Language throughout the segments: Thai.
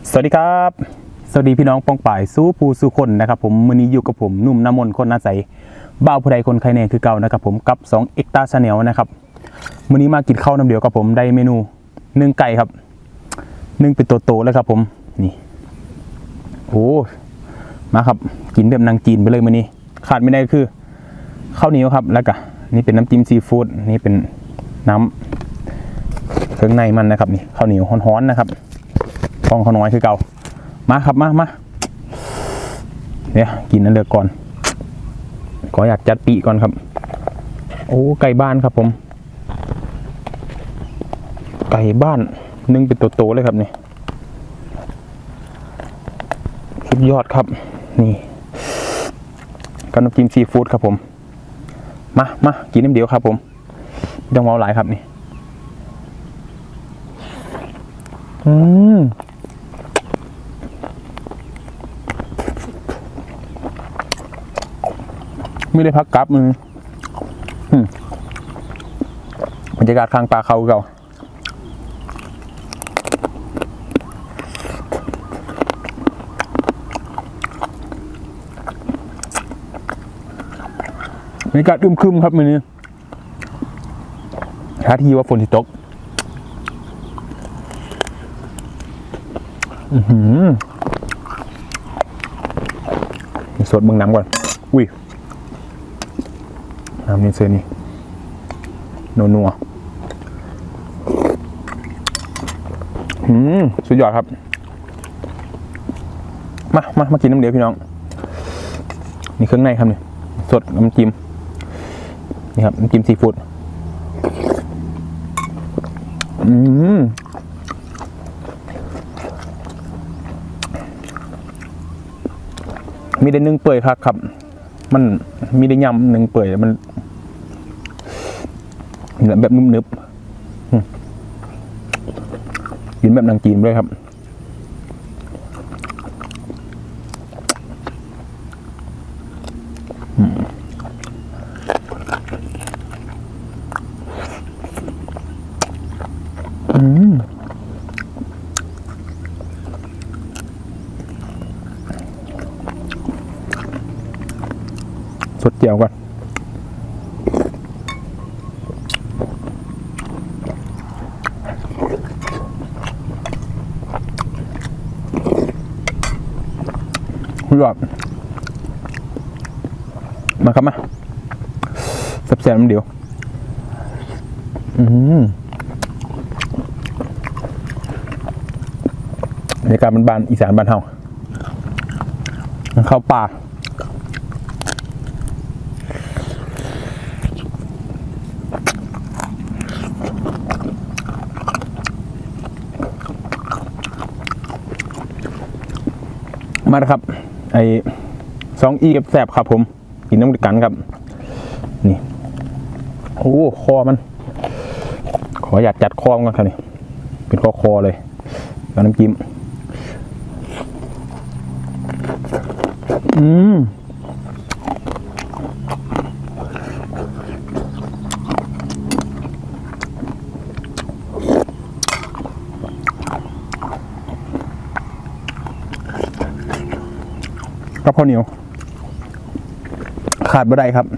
สวัสดีครับสวัสดีพี่น้องป้องป่ายสู้ผู้สู้คนนะครับผมมื้อนี้อยู่กับผมหนุ่มน้ำมนต์คนน่าใสบ่าวผู้ใดคนใครแน่คือเก่านะครับผมกับ2เอ็กตาชาแนลนะครับมื้อนี้มากินข้าวน้ำเดียวกับผมได้เมนูนึ่งไก่ครับนึ่งเป็นโตๆเลยครับผมนี่โอ้มาครับกินแบบนางจีนไปเลยมื้อนี้ขาดไม่ได้คือข้าวเหนียวครับแล้วก็นี่เป็นน้ำจิ้มซีฟู้ดนี่เป็นน้ำเครื่องในมันนะครับนี่ข้าวเหนียวฮ้อนๆนะครับฟองเขาน้อยคือเก่ามาครับมาเนี่ยกินนั่นเลือกก่อนขออยากจัดปีก่อนครับโอ้ไก่บ้านครับผมไก่บ้านนึ่งเป็นโตๆเลยครับนี่สุดยอดครับนี่กับน้ำจิ้มซีฟู้ดครับผมมากินน้ำเดียวครับผมไม่ต้องเมาหลายครับนี่ไม่ได้พักกลับมือบรรยากาศข้างป่าเขาเก่าบรรยากาศอึมครึมครับมือนี้ท่าทีว่าฝนจะตกสดเบิ่งน้ำก่อนอุ้ยน้ำนี่เสื้อนี่นัวสุดยอดครับมากินน้ำเดียวพี่น้องนี่เครื่องในครับนี่สดน้ำจิ้มนี่ครับน้ำจิ้มซีฟู้ดมีได้นึ่งเปื่อยครับมันมีได้ยำนึ่งเปื่อยมันแบบนุ่มๆกินแบบนางจีนเลยครับสดเจียวก่อนยอดมาครับมาแซ่บๆน้ำเดียวบรรยากาศบ้านอีสานบ้านเฮาเข้าป่ามาครับไอ้2Eกับแสบครับผมกินน้ำกันครับนี่โอ้คอมันขออยากจัดคอมันครับนี่เป็นคอเลยกับน้ำจิ้มกับข้าวเหนียวขาดบ่ได้ครับ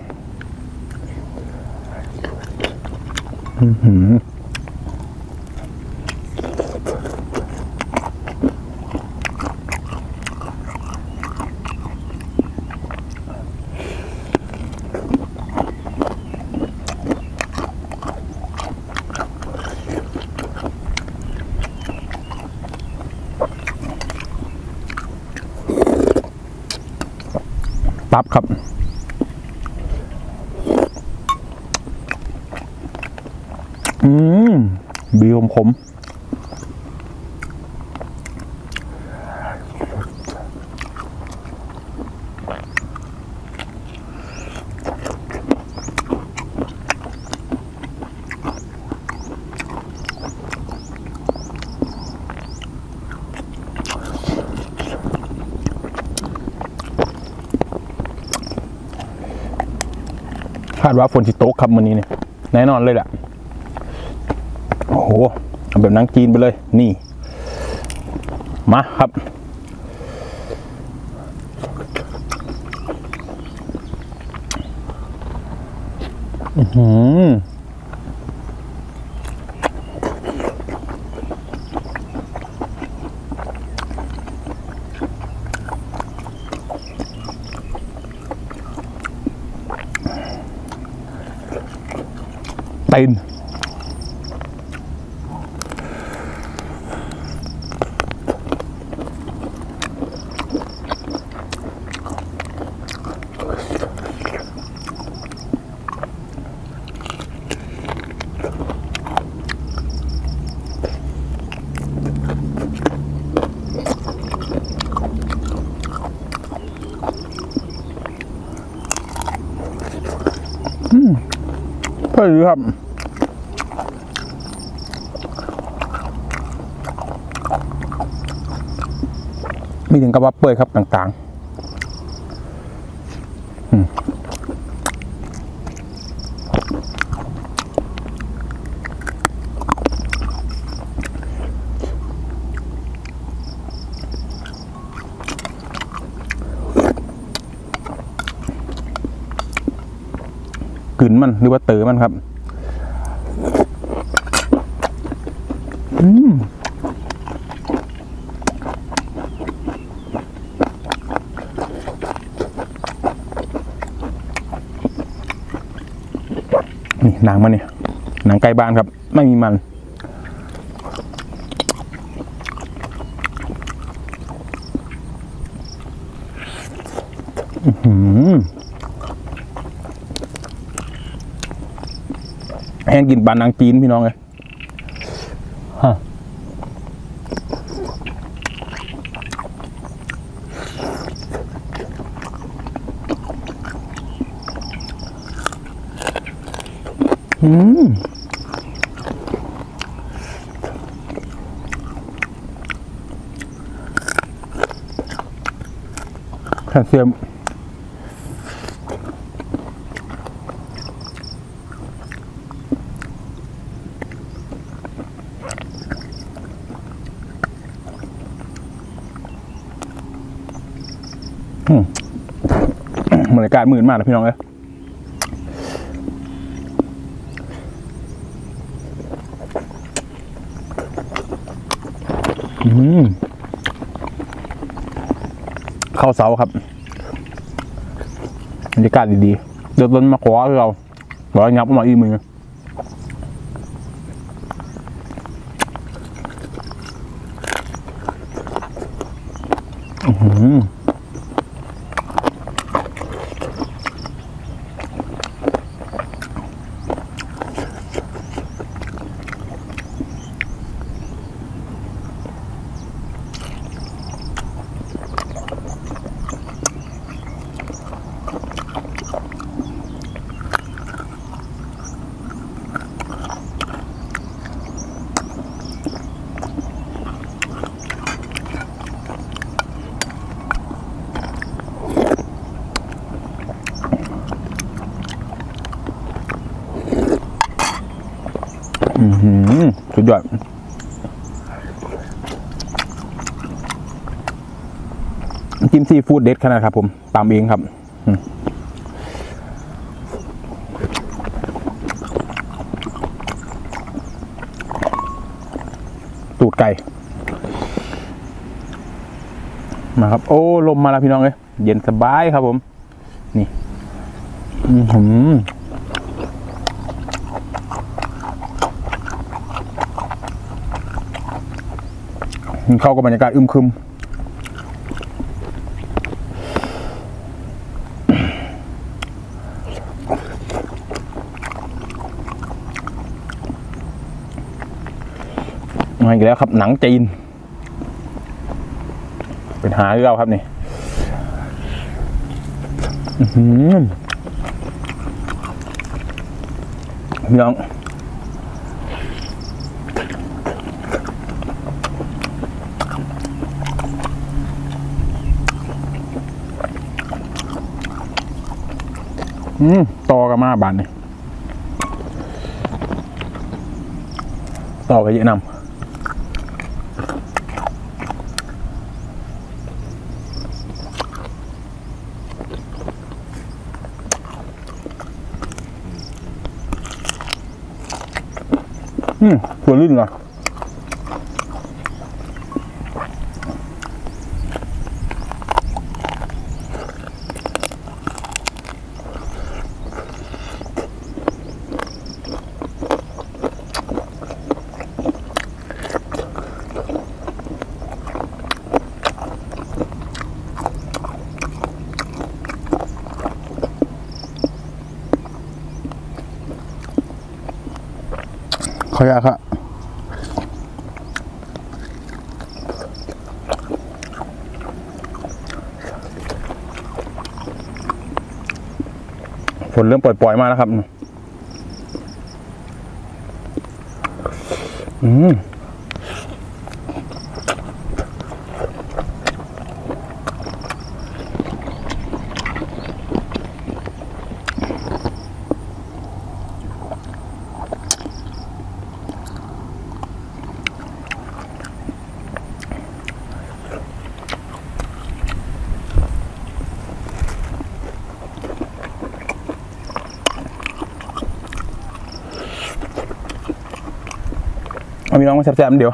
ปั๊บครับบีขมคาดว่าฝนจะตกครับวันนี้เนี่ยแน่นอนเลยแหละโอ้โหเอาแบบนางจีนไปเลยนี่มาครับตีนเพื่อนครับมีถึงกับว่าเปื่อยครับต่างๆกลิ่นมันหรือว่าเต๋อมันครับนี่หนังมันเนี่ยหนังไก่บ้านครับไม่มีมันแห้งกินปลาหนังจีนพี่น้องเลยฮะแคลเซียมบรรยากาศมื่นมากนะพี่น้องเลยเข้าเสาครับบรรยากาศดีๆเดินต้นมาขวาเราบอกงับออกมาอีมือสุดยอดจิ้มซีฟู้ดเด็ดขนาดครับผมตามเองครับตูดไก่มาครับโอ้ลมมาแล้วพี่น้องเลยเย็นสบายครับผมนี่เข้ากับบรรยากาศอึมครึมมาอีกแล้วครับหนังจีนเป็นหาที่เราครับนี่พี่น้องต่อกันมาบานนี่ต่อกันเยอะนำตัวลื่นเหรอขอยะครับฝนเริ่มปล่อยๆมาแล้วครับเอามีน้องมาแซ่บๆเดี๋ยว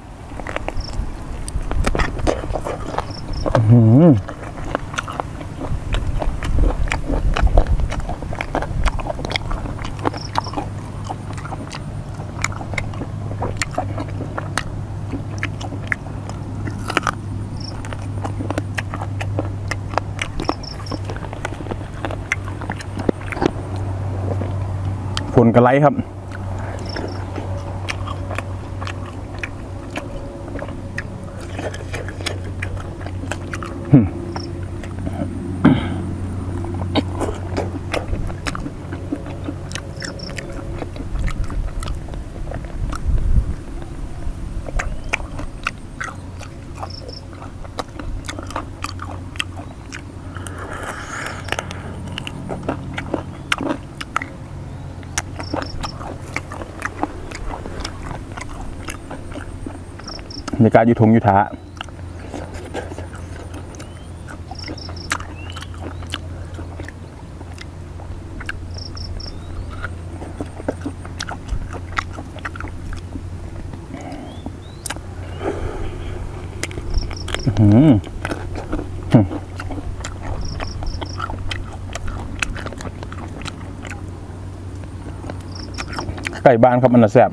ฝนกระไรครับบรรยากาศอยู่ทงอยู่ท้าไก่บ้านครับมันน่ะแซ่บ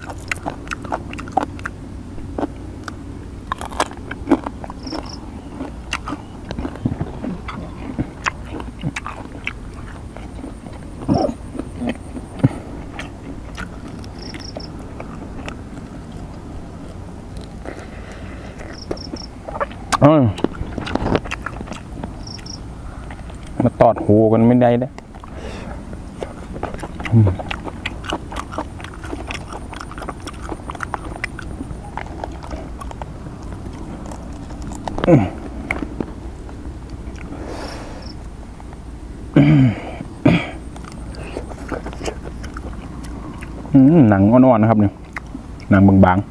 มาตอดหูกันไม่ได้เด้หนังอ่อนๆนะครับเนี่ยหนังบาง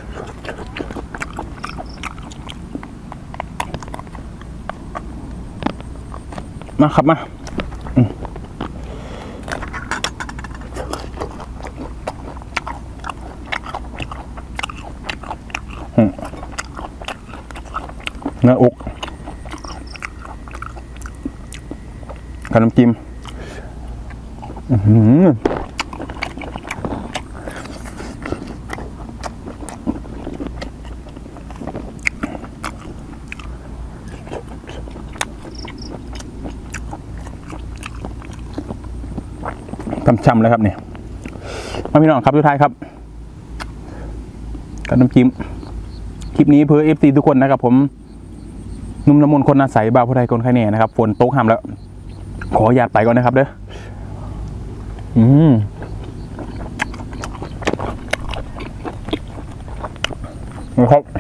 ๆมาครับมาเนื้ออกขนมจิ้มช่ำๆเลยครับเนี่ยมาพี่น้องครับทุกท่านครับขนมจิ้มคลิปนี้เพื่อ FC ทุกคนนะครับผมนุ่มน้ำมนต์คนน่าใสบ่าวผู้ไทยคนไข้เนี่ยนะครับฝนตกห้ามแล้วขอหยาดไปก่อนนะครับเด้อครับ